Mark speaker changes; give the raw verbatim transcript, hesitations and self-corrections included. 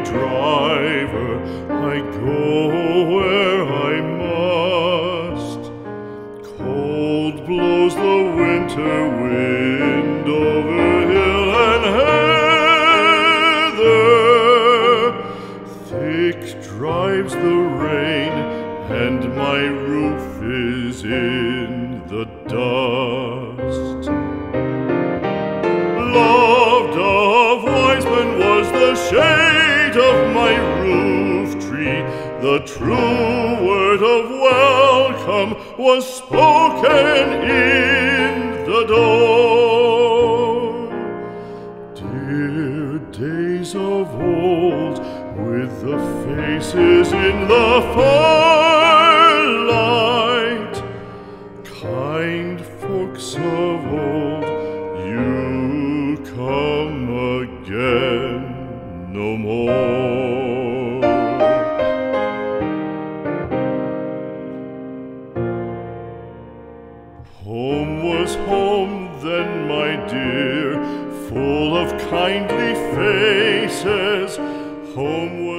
Speaker 1: driver, I go where I must. Cold blows the winter wind over hill and heather. Thick drives the rain, and my roof is in the dust. Loved of wise men was the shade of my roof tree. The true word of welcome was spoken in the door. Dear days of old, with the faces in the firelight, kind folks of old, you come again no more. Home was home then, my dear, full of kindly faces. Home